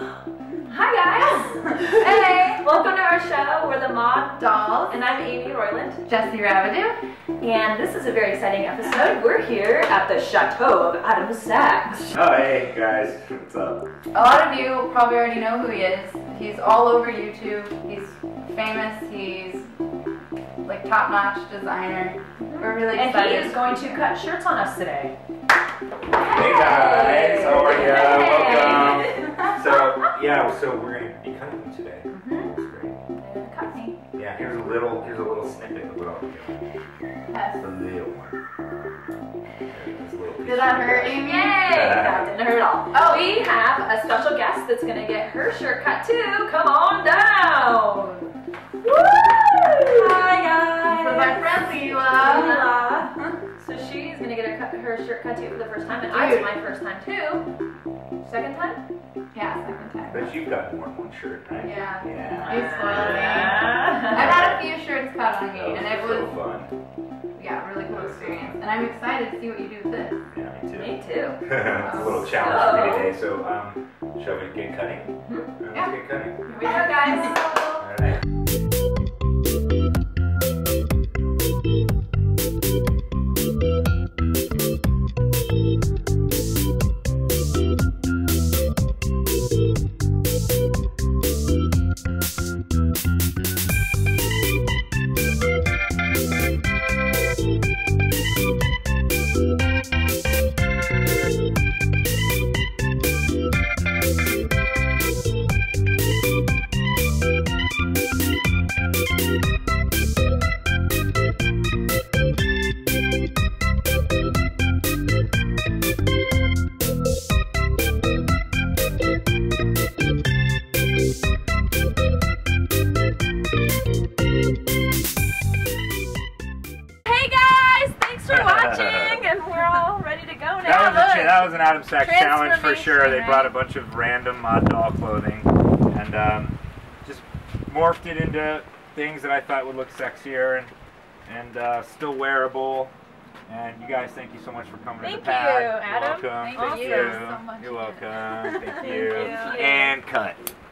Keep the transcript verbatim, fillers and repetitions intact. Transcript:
Hi guys! Hey! Welcome to our show. We're the Mod Dolls. And I'm Amy Royland. Jesse Rabidou. And this is a very exciting episode. We're here at the Chateau of Adam Saaks. Oh, hey guys. What's up? A lot of you probably already know who he is. He's all over YouTube. He's famous. He's like top-notch designer. We're really and excited. And he is going to cut shirts on us today. Hey guys, how are you? Hey. Welcome. So, yeah, so we're going to be cutting them today. Mm-hmm. That's great. Cut me. Yeah, here's a little, here's a little snippet of what I'll do. That's the little one. This little piece Did that of hurt, grass. Amy? Yay! That didn't hurt at all. Oh. We have a special guest that's going to get her shirt cut too. Come on down. Woo! Hi guys. This is my friend Leila. Leila. So she's going to get her, cut, her shirt cut too for the first time, and I did my first time too. Second time? Yeah, second time. But you've got more than one shirt, right? Yeah. Yeah. You spoiled me. I've had a few shirts cut on me, That was and it so was fun. yeah, really cool experience. And I'm excited to see what you do with this. Yeah, me too. Me too. It's a little challenge for me today. So, um, shall we get cutting? Mm-hmm. Let's Yeah. get cutting. Here we go, guys. All right. That was, a, that was an Adam Saaks challenge for sure. They brought a bunch of random Mod Doll clothing and um, just morphed it into things that I thought would look sexier and, and uh, still wearable. And you guys, thank you so much for coming thank to the pad. You, Adam. You're welcome. Thank Thank you you. so much. You're welcome. Thank Thank you. you. And cut.